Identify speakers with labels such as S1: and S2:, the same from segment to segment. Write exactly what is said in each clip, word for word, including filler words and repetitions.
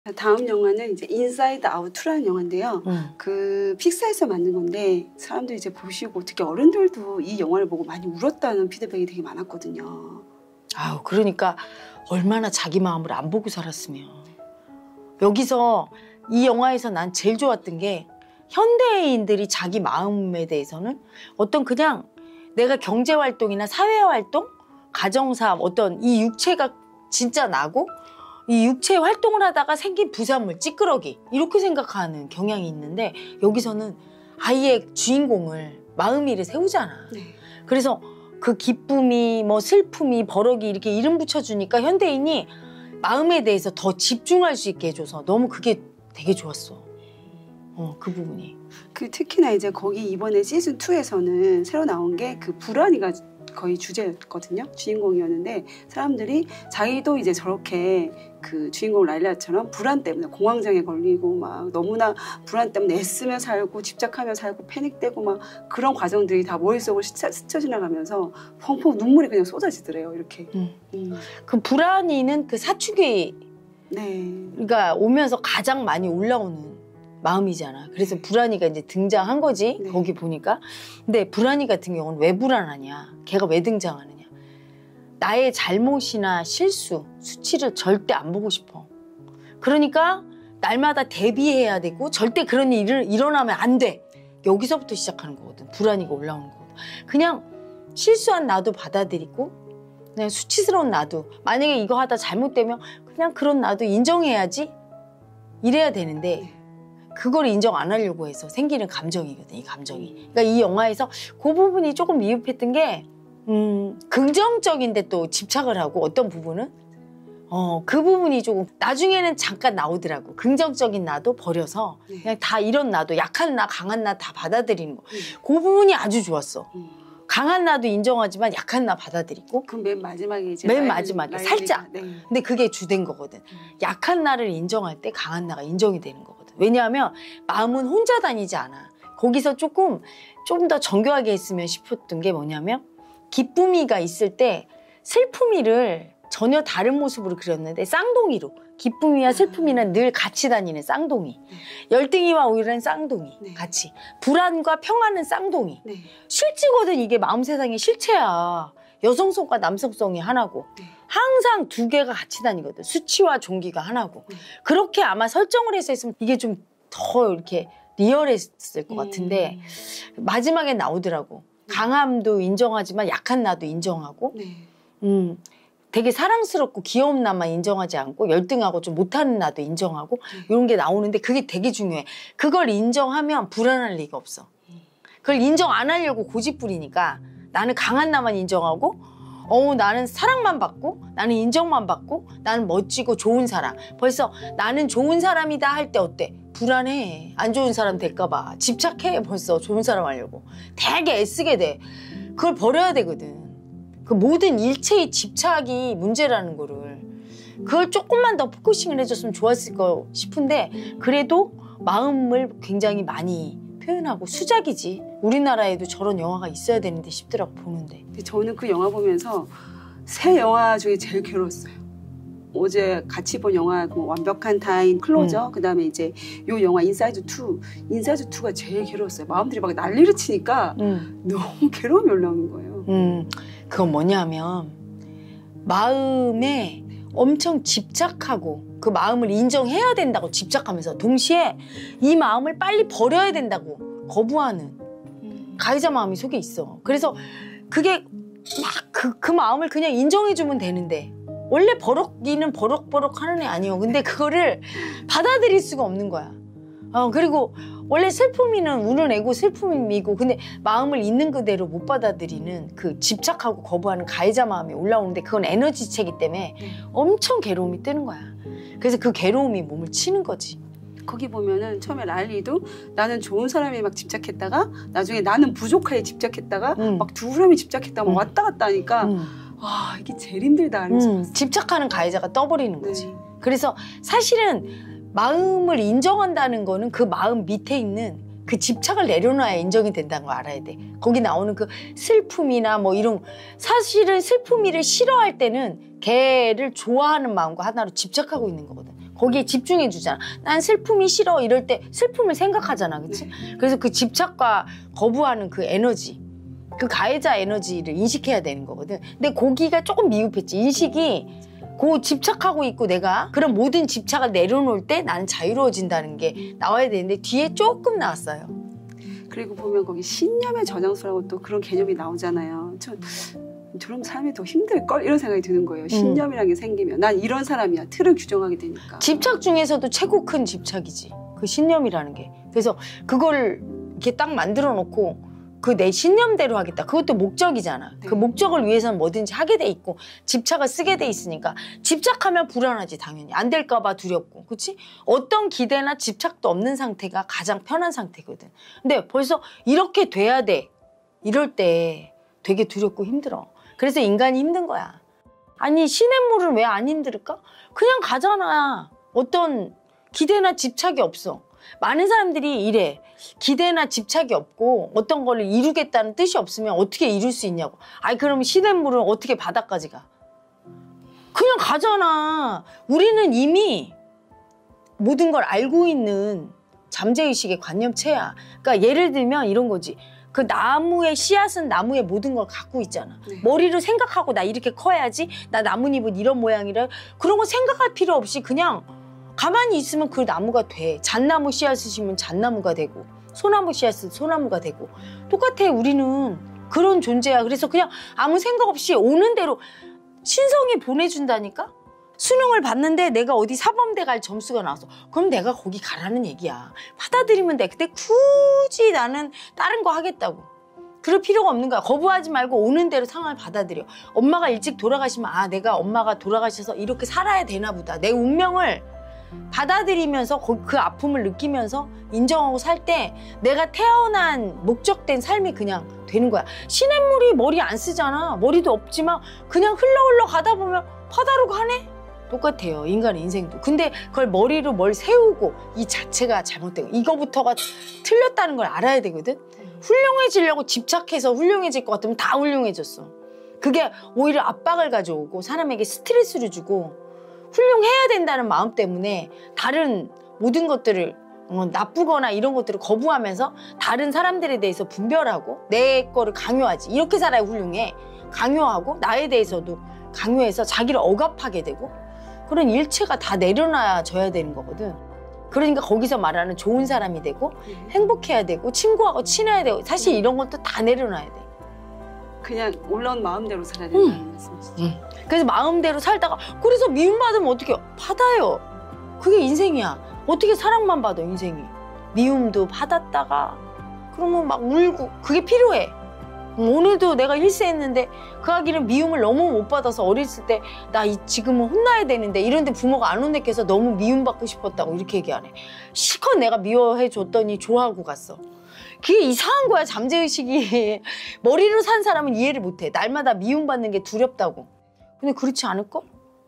S1: 다음 영화는 이제 인사이드 아웃 투라는 영화인데요.
S2: 음.
S1: 그 픽사에서 만든 건데 사람들이 이제 보시고 특히 어른들도 이 영화를 보고 많이 울었다는 피드백이 되게 많았거든요.
S2: 아우, 그러니까 얼마나 자기 마음을 안 보고 살았으면. 여기서 이 영화에서 난 제일 좋았던 게 현대인들이 자기 마음에 대해서는 어떤 그냥 내가 경제활동이나 사회활동, 가정사업, 어떤 이 육체가 진짜 나고 이 육체 활동을 하다가 생긴 부산물, 찌끄러기 이렇게 생각하는 경향이 있는데 여기서는 아예 주인공을 마음이를 세우잖아.
S1: 네.
S2: 그래서 그 기쁨이 뭐 슬픔이 버럭이 이렇게 이름 붙여주니까 현대인이 마음에 대해서 더 집중할 수 있게 해줘서 너무 그게 되게 좋았어. 어, 그 부분이.
S1: 그 특히나 이제 거기 이번에 시즌 투에서는 새로 나온 게 그 불안이가 거의 주제였거든요. 주인공이었는데 사람들이 자기도 이제 저렇게 그 주인공 라일라처럼 불안 때문에 공황장애 걸리고 막 너무나 불안 때문에 애쓰며 살고 집착하며 살고 패닉되고 막 그런 과정들이 다 머릿속을 스쳐, 스쳐 지나가면서 펑펑 눈물이 그냥 쏟아지더래요. 이렇게.
S2: 음.
S1: 음.
S2: 그 불안이는 그 사춘기가
S1: 네.
S2: 오면서 가장 많이 올라오는 마음이잖아. 그래서 불안이가 이제 등장한 거지.
S1: 네.
S2: 거기 보니까. 근데 불안이 같은 경우는 왜 불안하냐. 걔가 왜 등장하느냐. 나의 잘못이나 실수, 수치를 절대 안 보고 싶어. 그러니까 날마다 대비해야 되고 절대 그런 일을 일어나면 안 돼. 여기서부터 시작하는 거거든. 불안이가 올라오는 거거든. 그냥 실수한 나도 받아들이고 그냥 수치스러운 나도 만약에 이거 하다 잘못되면 그냥 그런 나도 인정해야지. 이래야 되는데
S1: 네.
S2: 그걸 인정 안 하려고 해서 생기는 감정이거든, 이 감정이. 그러니까 이 영화에서 그 부분이 조금 미흡했던 게 음, 긍정적인데 또 집착을 하고 어떤 부분은 어, 그 부분이 조금 나중에는 잠깐 나오더라고. 긍정적인 나도 버려서
S1: 네.
S2: 그냥 다 이런 나도 약한 나, 강한 나 다 받아들이는 거.
S1: 네.
S2: 그 부분이 아주 좋았어.
S1: 음.
S2: 강한 나도 인정하지만 약한 나 받아들이고
S1: 그 맨 마지막에 이제
S2: 맨
S1: 라일,
S2: 마지막에
S1: 라일리가-
S2: 살짝.
S1: 네.
S2: 근데 그게 주된 거거든.
S1: 음.
S2: 약한 나를 인정할 때 강한 나가 인정이 되는 거거든. 왜냐하면 마음은 혼자 다니지 않아. 거기서 조금 좀 더 정교하게 했으면 싶었던 게 뭐냐면 기쁨이가 있을 때 슬픔이를 전혀 다른 모습으로 그렸는데 쌍둥이로 기쁨이와 슬픔이는 늘 같이 다니는 쌍둥이. 열등이와 우울은 쌍둥이
S1: 네.
S2: 같이. 불안과 평안은 쌍둥이.
S1: 네.
S2: 실제거든. 이게 마음 세상의 실체야. 여성성과 남성성이 하나고
S1: 네.
S2: 항상 두 개가 같이 다니거든. 수치와 종기가 하나고.
S1: 네.
S2: 그렇게 아마 설정을 해서 했으면 이게 좀 더 이렇게 리얼했을 것
S1: 음.
S2: 같은데 마지막에 나오더라고. 강함도 인정하지만 약한 나도 인정하고
S1: 네.
S2: 음, 되게 사랑스럽고 귀여운 나만 인정하지 않고 열등하고 좀 못하는 나도 인정하고 이런 게 나오는데 그게 되게 중요해. 그걸 인정하면 불안할 리가 없어. 그걸 인정 안 하려고 고집부리니까 나는 강한 나만 인정하고 어 나는 사랑만 받고 나는 인정만 받고 나는 멋지고 좋은 사람. 벌써 나는 좋은 사람이다 할 때 어때? 불안해. 안 좋은 사람 될까 봐. 집착해 벌써 좋은 사람 하려고. 되게 애쓰게 돼. 그걸 버려야 되거든. 그 모든 일체의 집착이 문제라는 거를. 그걸 조금만 더 포커싱을 해줬으면 좋았을 거 싶은데 그래도 마음을 굉장히 많이 표현하고 수작이지. 우리나라에도 저런 영화가 있어야 되는데 싶더라고 보는데.
S1: 근데 저는 그 영화 보면서 새 영화 중에 제일 괴로웠어요. 어제 같이 본 영화 뭐 완벽한 타인, 클로저,
S2: 음.
S1: 그다음에 이제 요 영화 인사이드 투, 인사이드 투가 제일 괴로웠어요. 마음들이 막 난리를 치니까
S2: 음.
S1: 너무 괴로움이 올라오는 거예요.
S2: 음, 그건 뭐냐면 마음에 엄청 집착하고 그 마음을 인정해야 된다고 집착하면서 동시에 이 마음을 빨리 버려야 된다고 거부하는 가해자 마음이 속에 있어. 그래서 그게 막 그 그 마음을 그냥 인정해주면 되는데 원래 버럭이는 버럭버럭 하는 애 아니에요. 근데 그거를 받아들일 수가 없는 거야. 어, 그리고 원래 슬픔이는 우려내고 슬픔이고 근데 마음을 있는 그대로 못 받아들이는 그 집착하고 거부하는 가해자 마음이 올라오는데 그건 에너지체이기 때문에 엄청 괴로움이 뜨는 거야. 그래서 그 괴로움이 몸을 치는 거지.
S1: 거기 보면은 처음에 라일리도 나는 좋은 사람에 막 집착했다가 나중에 나는 부족하에 집착했다가
S2: 음.
S1: 막 두 사람이 집착했다가 막
S2: 음.
S1: 왔다 갔다 하니까
S2: 음.
S1: 와 이게 제일 힘들다 하면서
S2: 음, 집착하는 가해자가 떠버리는 거지.
S1: 네.
S2: 그래서 사실은 마음을 인정한다는 거는 그 마음 밑에 있는 그 집착을 내려놔야 인정이 된다는 걸 알아야 돼. 거기 나오는 그 슬픔이나 뭐 이런 사실은 슬픔이를 싫어할 때는 걔를 좋아하는 마음과 하나로 집착하고 있는 거거든. 거기에 집중해 주잖아. 난 슬픔이 싫어 이럴 때 슬픔을 생각하잖아. 그치?
S1: 네.
S2: 그래서 그 집착과 거부하는 그 에너지, 그 가해자 에너지를 인식해야 되는 거거든. 근데 거기가 조금 미흡했지. 인식이 그 집착하고 있고 내가 그런 모든 집착을 내려놓을 때 나는 자유로워진다는 게 나와야 되는데 뒤에 조금 나왔어요.
S1: 그리고 보면 거기 신념의 저장소라고 또 그런 개념이 나오잖아요. 저, 저런 삶이 더 힘들걸? 이런 생각이 드는 거예요. 신념이라는 게 생기면. 난 이런 사람이야. 틀을 규정하게 되니까.
S2: 집착 중에서도 최고 큰 집착이지. 그 신념이라는 게. 그래서 그걸 이렇게 딱 만들어 놓고 그 내 신념대로 하겠다. 그것도 목적이잖아.
S1: 네.
S2: 그 목적을 위해서는 뭐든지 하게 돼 있고 집착을 쓰게 돼 있으니까 집착하면 불안하지 당연히. 안 될까 봐 두렵고. 그렇지? 어떤 기대나 집착도 없는 상태가 가장 편한 상태거든. 근데 벌써 이렇게 돼야 돼. 이럴 때 되게 두렵고 힘들어. 그래서 인간이 힘든 거야. 아니 시냇물은 왜 안 힘들까? 그냥 가잖아. 어떤 기대나 집착이 없어. 많은 사람들이 이래. 기대나 집착이 없고 어떤 걸 이루겠다는 뜻이 없으면 어떻게 이룰 수 있냐고. 아니 그러면 시냇물은 어떻게 바다까지 가? 그냥 가잖아. 우리는 이미 모든 걸 알고 있는 잠재의식의 관념체야. 그러니까 예를 들면 이런 거지. 그 나무의 씨앗은 나무의 모든 걸 갖고 있잖아.
S1: 네.
S2: 머리로 생각하고 나 이렇게 커야지. 나 나뭇잎은 이런 모양이라. 그런 거 생각할 필요 없이 그냥 가만히 있으면 그 나무가 돼. 잣나무 씨앗을 심으면 잣나무가 되고 소나무 씨앗은 소나무가 되고 똑같아. 우리는 그런 존재야. 그래서 그냥 아무 생각 없이 오는 대로 신성이 보내준다니까. 수능을 봤는데 내가 어디 사범대 갈 점수가 나왔어. 그럼 내가 거기 가라는 얘기야. 받아들이면 돼. 근데 굳이 나는 다른 거 하겠다고. 그럴 필요가 없는 거야. 거부하지 말고 오는 대로 상황을 받아들여. 엄마가 일찍 돌아가시면 아 내가 엄마가 돌아가셔서 이렇게 살아야 되나 보다. 내 운명을 받아들이면서 그 아픔을 느끼면서 인정하고 살 때 내가 태어난 목적된 삶이 그냥 되는 거야. 시냇물이 머리 안 쓰잖아. 머리도 없지만 그냥 흘러 흘러 가다 보면 바다로 가네? 똑같아요. 인간의 인생도. 근데 그걸 머리로 뭘 세우고 이 자체가 잘못되고 이거부터가 틀렸다는 걸 알아야 되거든. 훌륭해지려고 집착해서 훌륭해질 것 같으면 다 훌륭해졌어. 그게 오히려 압박을 가져오고 사람에게 스트레스를 주고 훌륭해야 된다는 마음 때문에 다른 모든 것들을 어, 나쁘거나 이런 것들을 거부하면서 다른 사람들에 대해서 분별하고 내 거를 강요하지. 이렇게 살아야 훌륭해. 강요하고 나에 대해서도 강요해서 자기를 억압하게 되고 그런 일체가 다 내려놔져야 되는 거거든. 그러니까 거기서 말하는 좋은 사람이 되고 행복해야 되고 친구하고 친해야 되고 사실 이런 것도 다 내려놔야 돼.
S1: 그냥 올라온 마음대로 살아야 된다는 응. 말씀이시죠?
S2: 응. 그래서 마음대로 살다가 그래서 미움받으면 어떻게 받아요. 그게 인생이야. 어떻게 사랑만 받아 인생이. 미움도 받았다가 그러면 막 울고 그게 필요해. 오늘도 내가 일세했는데 그 아기는 미움을 너무 못 받아서 어렸을 때 나 지금은 혼나야 되는데 이런데 부모가 안 혼냈겠어. 너무 미움받고 싶었다고 이렇게 얘기하네. 실컷 내가 미워해 줬더니 좋아하고 갔어. 그게 이상한 거야. 잠재의식이. 머리로 산 사람은 이해를 못해. 날마다 미움받는 게 두렵다고. 근데 그렇지 않을걸?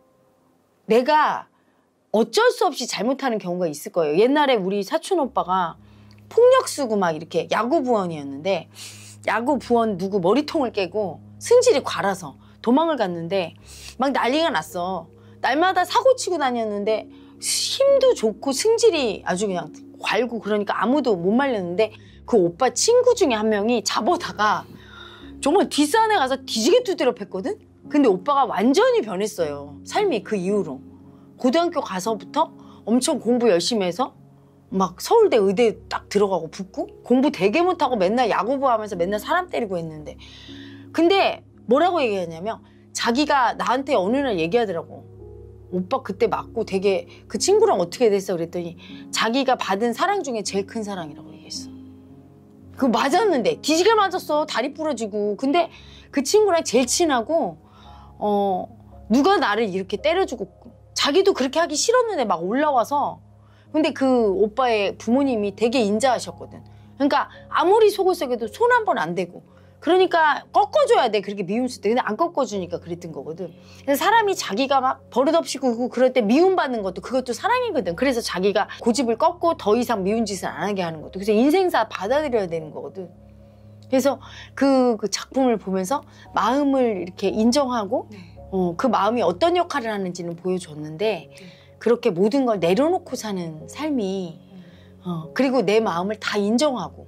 S2: 내가 어쩔 수 없이 잘못하는 경우가 있을 거예요. 옛날에 우리 사촌 오빠가 폭력 쓰고 막 이렇게 야구 부원이었는데 야구 부원 누구 머리통을 깨고 승질이 과라서 도망을 갔는데 막 난리가 났어. 날마다 사고 치고 다녔는데 힘도 좋고 승질이 아주 그냥 괄고 그러니까 아무도 못 말렸는데 그 오빠 친구 중에 한 명이 잡아다가 정말 뒷산에 가서 뒤지게 두드려 팼거든? 근데 오빠가 완전히 변했어요. 삶이 그 이후로. 고등학교 가서부터 엄청 공부 열심히 해서 막 서울대 의대 딱 들어가고 붙고 공부 되게 못하고 맨날 야구부 하면서 맨날 사람 때리고 했는데 근데 뭐라고 얘기하냐면 자기가 나한테 어느 날 얘기하더라고. 오빠 그때 맞고 되게 그 친구랑 어떻게 됐어 그랬더니 자기가 받은 사랑 중에 제일 큰 사랑이라고 얘기했어. 그거 맞았는데 뒤지게 맞았어. 다리 부러지고. 근데 그 친구랑 제일 친하고 어 누가 나를 이렇게 때려주고 자기도 그렇게 하기 싫었는데 막 올라와서 근데 그 오빠의 부모님이 되게 인자하셨거든. 그러니까 아무리 속을 썩여도 손 한 번 안 대고 그러니까 꺾어줘야 돼. 그렇게 미움쓸 때. 근데 안 꺾어주니까 그랬던 거거든. 그래서 사람이 자기가 막 버릇없이 굴고 그럴 때 미움받는 것도 그것도 사랑이거든. 그래서 자기가 고집을 꺾고 더 이상 미운 짓을 안 하게 하는 것도. 그래서 인생사 받아들여야 되는 거거든. 그래서 그, 그 작품을 보면서 마음을 이렇게 인정하고
S1: 네.
S2: 어, 그 마음이 어떤 역할을 하는지는 보여줬는데 그렇게 모든 걸 내려놓고 사는 삶이 어, 그리고 내 마음을 다 인정하고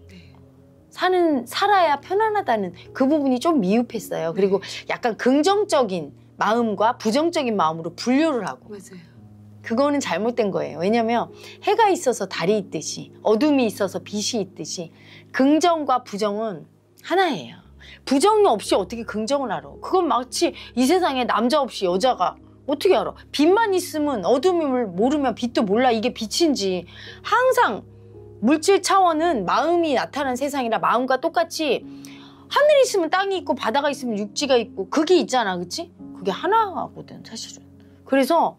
S2: 사는 살아야 편안하다는 그 부분이 좀 미흡했어요. 그리고 약간 긍정적인 마음과 부정적인 마음으로 분류를 하고
S1: 맞아요.
S2: 그거는 잘못된 거예요. 왜냐면 해가 있어서 달이 있듯이 어둠이 있어서 빛이 있듯이 긍정과 부정은 하나예요. 부정이 없이 어떻게 긍정을 알아? 그건 마치 이 세상에 남자 없이 여자가 어떻게 알아? 빛만 있으면 어둠을 모르면 빛도 몰라. 이게 빛인지. 항상 물질 차원은 마음이 나타나는 세상이라 마음과 똑같이 하늘이 있으면 땅이 있고 바다가 있으면 육지가 있고 그게 있잖아. 그치? 그게 하나거든 사실은. 그래서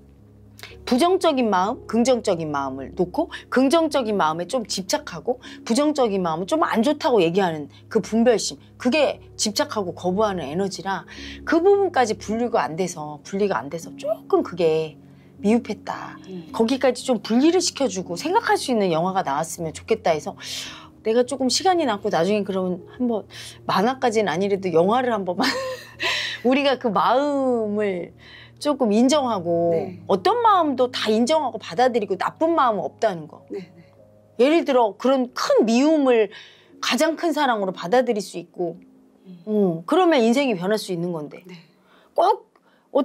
S2: 부정적인 마음, 긍정적인 마음을 놓고 긍정적인 마음에 좀 집착하고 부정적인 마음은 좀 안 좋다고 얘기하는 그 분별심, 그게 집착하고 거부하는 에너지라 그 부분까지 분리가 안 돼서 분리가 안 돼서 조금 그게 미흡했다. 음. 거기까지 좀 분리를 시켜주고 생각할 수 있는 영화가 나왔으면 좋겠다 해서 내가 조금 시간이 남고 나중에 그러면 한번 만화까지는 아니래도 영화를 한 번만 우리가 그 마음을 조금 인정하고 네. 어떤 마음도 다 인정하고 받아들이고 나쁜 마음은 없다는 거. 네, 네. 예를 들어 그런 큰 미움을 가장 큰 사랑으로 받아들일 수 있고 음. 음, 그러면 인생이 변할 수 있는 건데 네. 꼭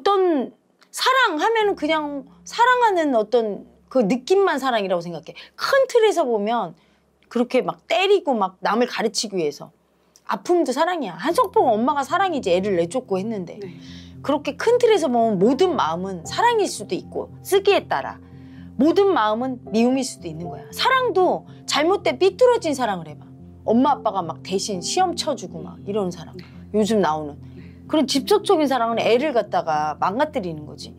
S2: 어떤 사랑하면은 그냥 사랑하는 어떤 그 느낌만 사랑이라고 생각해. 큰 틀에서 보면 그렇게 막 때리고 막 남을 가르치기 위해서 아픔도 사랑이야. 한석봉 엄마가 사랑이지 애를 내쫓고 했는데 네. 그렇게 큰 틀에서 보면 모든 마음은 사랑일 수도 있고 쓰기에 따라 모든 마음은 미움일 수도 있는 거야. 사랑도 잘못된 삐뚤어진 사랑을 해봐. 엄마 아빠가 막 대신 시험 쳐주고 막 이런 사랑. 요즘 나오는 그런 집착적인 사랑은 애를 갖다가 망가뜨리는 거지.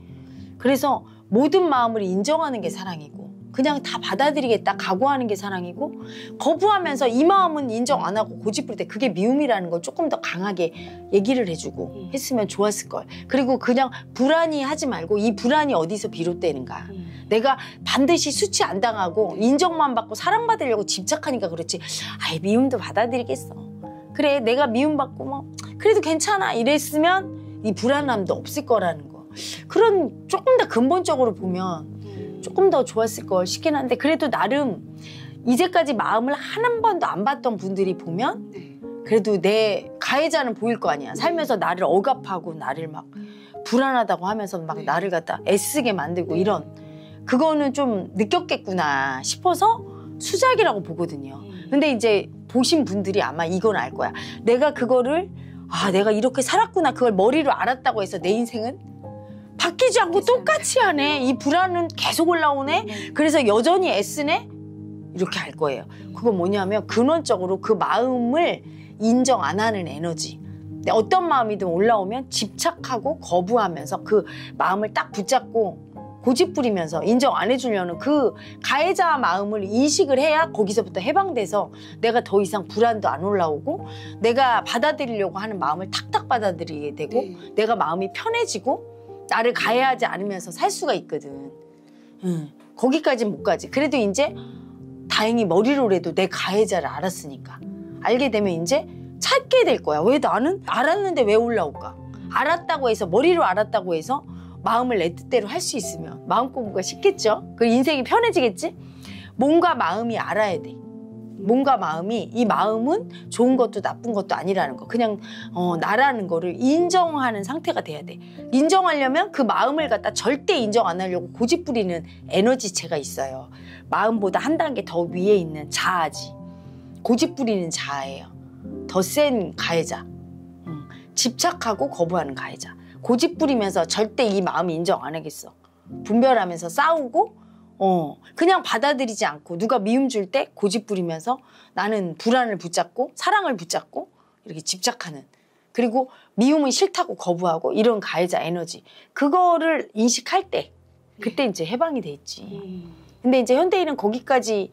S2: 그래서 모든 마음을 인정하는 게 사랑이고 그냥 다 받아들이겠다 각오하는 게 사랑이고 거부하면서 이 마음은 인정 안 하고 고집부릴 때 그게 미움이라는 걸 조금 더 강하게 얘기를 해주고 했으면 좋았을 걸. 그리고 그냥 불안이 하지 말고 이 불안이 어디서 비롯되는가. 음. 내가 반드시 수치 안 당하고 인정만 받고 사랑받으려고 집착하니까 그렇지. 아이 미움도 받아들이겠어. 그래 내가 미움받고 뭐 그래도 괜찮아 이랬으면 이 불안함도 없을 거라는 거. 그런 조금 더 근본적으로 보면 조금 더 좋았을 걸 싶긴 한데 그래도 나름 이제까지 마음을 한 번도 안 봤던 분들이 보면 그래도 내 가해자는 보일 거 아니야. 살면서 나를 억압하고 나를 막 불안하다고 하면서 막 나를 갖다 애쓰게 만들고 이런 그거는 좀 느꼈겠구나 싶어서 수작이라고 보거든요. 근데 이제 보신 분들이 아마 이건 알 거야. 내가 그거를 아 내가 이렇게 살았구나 그걸 머리로 알았다고 해서 내 인생은 바뀌지 않고 똑같이 하네. 이 불안은 계속 올라오네. 그래서 여전히 애쓰네. 이렇게 할 거예요. 그건 뭐냐면 근원적으로 그 마음을 인정 안 하는 에너지. 어떤 마음이든 올라오면 집착하고 거부하면서 그 마음을 딱 붙잡고 고집부리면서 인정 안 해주려는 그 가해자 마음을 인식을 해야 거기서부터 해방돼서 내가 더 이상 불안도 안 올라오고 내가 받아들이려고 하는 마음을 탁탁 받아들이게 되고 네. 내가 마음이 편해지고 나를 가해하지 않으면서 살 수가 있거든. 응. 거기까지는 못 가지. 그래도 이제 다행히 머리로라도 내 가해자를 알았으니까. 알게 되면 이제 찾게 될 거야. 왜 나는 알았는데 왜 올라올까? 알았다고 해서 머리로 알았다고 해서 마음을 내 뜻대로 할 수 있으면 마음 공부가 쉽겠죠? 그 인생이 편해지겠지? 몸과 마음이 알아야 돼. 몸과 마음이 이 마음은 좋은 것도 나쁜 것도 아니라는 거. 그냥 어, 나라는 거를 인정하는 상태가 돼야 돼. 인정하려면 그 마음을 갖다 절대 인정 안 하려고 고집부리는 에너지체가 있어요. 마음보다 한 단계 더 위에 있는 자아지. 고집부리는 자아예요. 더 센 가해자. 음, 집착하고 거부하는 가해자. 고집부리면서 절대 이 마음 인정 안 하겠어. 분별하면서 싸우고 어 그냥 받아들이지 않고 누가 미움 줄 때 고집부리면서 나는 불안을 붙잡고 사랑을 붙잡고 이렇게 집착하는 그리고 미움은 싫다고 거부하고 이런 가해자 에너지 그거를 인식할 때 그때 이제 해방이 돼 있지. 근데 이제 현대인은 거기까지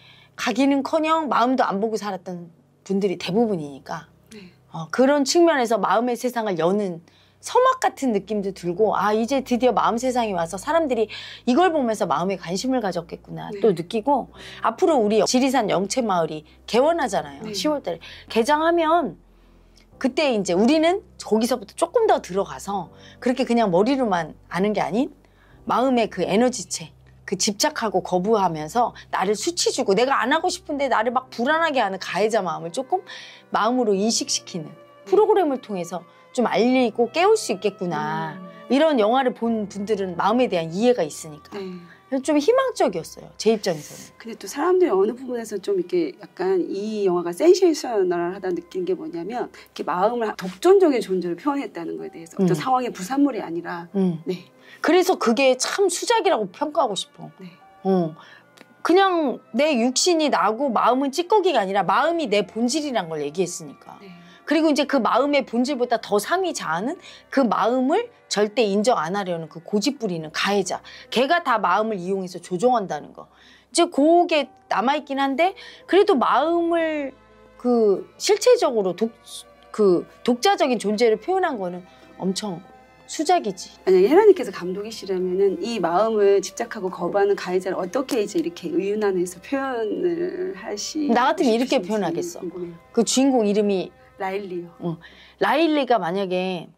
S2: 가기는커녕 마음도 안 보고 살았던 분들이 대부분이니까 어, 그런 측면에서 마음의 세상을 여는 서막 같은 느낌도 들고 아 이제 드디어 마음 세상이 와서 사람들이 이걸 보면서 마음에 관심을 가졌겠구나 네. 또 느끼고 앞으로 우리 지리산 영채마을이 개원하잖아요. 네. 시월 달에 개장하면 그때 이제 우리는 거기서부터 조금 더 들어가서 그렇게 그냥 머리로만 아는 게 아닌 마음의 그 에너지체, 그 집착하고 거부하면서 나를 수치 주고 내가 안 하고 싶은데 나를 막 불안하게 하는 가해자 마음을 조금 마음으로 인식시키는 프로그램을 통해서 좀 알리고 깨울 수 있겠구나.
S1: 음.
S2: 이런 영화를 본 분들은 마음에 대한 이해가 있으니까.
S1: 네.
S2: 좀 희망적이었어요. 제 입장에서는.
S1: 근데 또 사람들이 어느 부분에서 좀 이렇게 약간 이 영화가 센세이셔널하다 느낀 게 뭐냐면 이렇게 마음을 독존적인 존재로 표현했다는 거에 대해서 어떤
S2: 음.
S1: 상황의 부산물이 아니라
S2: 음.
S1: 네.
S2: 그래서 그게 참 수작이라고 평가하고 싶어.
S1: 네.
S2: 어. 그냥 내 육신이 나고 마음은 찌꺼기가 아니라 마음이 내 본질이란 걸 얘기했으니까.
S1: 네.
S2: 그리고 이제 그 마음의 본질보다 더 상위 자아는 그 마음을 절대 인정 안 하려는 그 고집 부리는 가해자. 걔가 다 마음을 이용해서 조종한다는 거. 이제 그게 남아있긴 한데 그래도 마음을 그 실체적으로 독, 그 독자적인 존재를 표현한 거는 엄청 수작이지.
S1: 만약에 혜라님께서 감독이시라면은 이 마음을 집착하고 거부하는 가해자를 어떻게 이제 이렇게 의윤안에서 표현을 하시?
S2: 나 같으면 이렇게 표현하겠어.
S1: 궁금해요.
S2: 그 주인공 이름이
S1: 라일리요.
S2: 어, 라일리가 만약에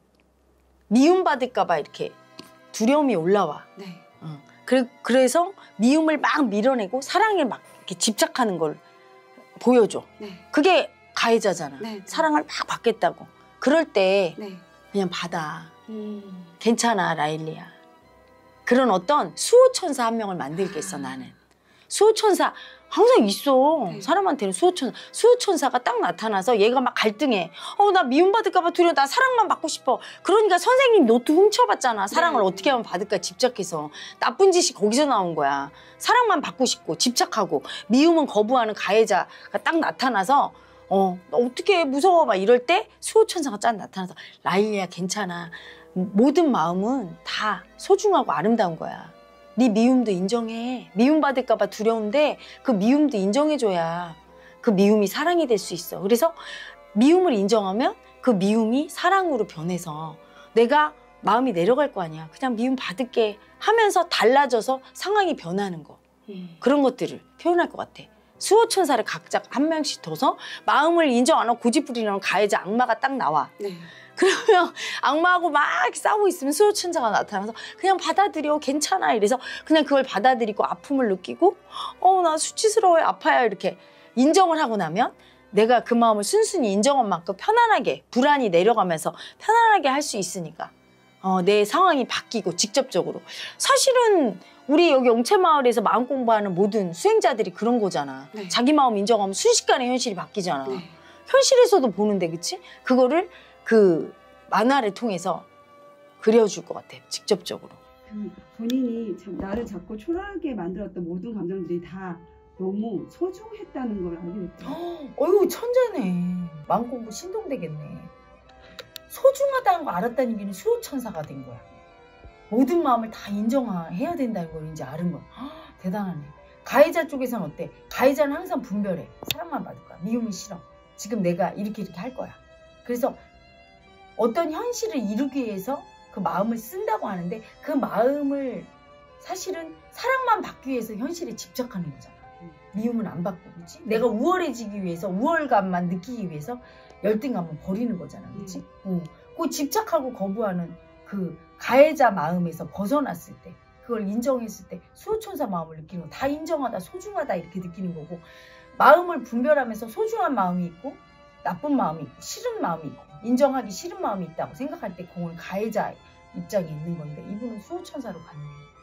S2: 미움받을까봐 이렇게 두려움이 올라와.
S1: 네.
S2: 어. 그래, 그래서 미움을 막 밀어내고 사랑에 막 이렇게 집착하는 걸 보여줘.
S1: 네.
S2: 그게 가해자잖아.
S1: 네.
S2: 사랑을 막 받겠다고. 그럴 때
S1: 네.
S2: 그냥 받아.
S1: 음.
S2: 괜찮아, 라일리야. 그런 어떤 수호천사 한 명을 만들겠어,
S1: 아.
S2: 나는. 수호천사 항상 있어.
S1: 네.
S2: 사람한테는 수호천사. 수호천사가 딱 나타나서 얘가 막 갈등해. 어, 나 미움받을까 봐 두려워. 나 사랑만 받고 싶어. 그러니까 선생님 노트 훔쳐봤잖아. 사랑을
S1: 네.
S2: 어떻게 하면 받을까 집착해서. 나쁜 짓이 거기서 나온 거야. 사랑만 받고 싶고 집착하고 미움은 거부하는 가해자가 딱 나타나서 어, 너 어떻게 무서워 막 이럴 때 수호천사가 짠 나타나서 라일리야 괜찮아. 모든 마음은 다 소중하고 아름다운 거야. 네 미움도 인정해. 미움받을까 봐 두려운데 그 미움도 인정해줘야 그 미움이 사랑이 될 수 있어. 그래서 미움을 인정하면 그 미움이 사랑으로 변해서 내가 마음이 내려갈 거 아니야. 그냥 미움 받을게 하면서 달라져서 상황이 변하는 거.
S1: 음.
S2: 그런 것들을 표현할 것 같아. 수호천사를 각자 한 명씩 둬서 마음을 인정 안 하고 고집 부리는 가해자 악마가 딱 나와.
S1: 네.
S2: 그러면 악마하고 막 싸우고 있으면 수호천사가 나타나서 그냥 받아들여 괜찮아 이래서 그냥 그걸 받아들이고 아픔을 느끼고 어 나 수치스러워요 아파요 이렇게 인정을 하고 나면 내가 그 마음을 순순히 인정한 만큼 편안하게 불안이 내려가면서 편안하게 할 수 있으니까 어, 내 상황이 바뀌고 직접적으로 사실은 우리 여기 영채마을에서 마음 공부하는 모든 수행자들이 그런 거잖아.
S1: 네.
S2: 자기 마음 인정하면 순식간에 현실이 바뀌잖아.
S1: 네.
S2: 현실에서도 보는데 그치? 그거를 그 만화를 통해서 그려줄 것 같아. 직접적으로.
S1: 그 본인이 참 나를 자꾸 초라하게 만들었던 모든 감정들이 다 너무 소중했다는 걸 알게 됐죠.
S2: 어이구 천재네. 마음 공부 신동되겠네. 소중하다는 거 알았다는 얘기는 수호천사가 된 거야. 모든 마음을 다 인정해야 된다는 걸 이제 알은 거야. 허, 대단하네. 가해자 쪽에서는 어때? 가해자는 항상 분별해. 사랑만 받을 거야. 미움은 싫어. 지금 내가 이렇게 이렇게 할 거야. 그래서 어떤 현실을 이루기 위해서 그 마음을 쓴다고 하는데 그 마음을 사실은 사랑만 받기 위해서 현실에 집착하는 거잖아. 미움은 안 받고 그렇지? 내가 우월해지기 위해서 우월감만 느끼기 위해서 열등감은 버리는 거잖아. 그렇지? 음. 그 집착하고 거부하는 그 가해자 마음에서 벗어났을 때 그걸 인정했을 때 수호천사 마음을 느끼는 거 다 인정하다 소중하다 이렇게 느끼는 거고 마음을 분별하면서 소중한 마음이 있고 나쁜 마음이 있고 싫은 마음이 있고 인정하기 싫은 마음이 있다고 생각할 때 그건 가해자 입장에 있는 건데 이분은 수호천사로 갔네.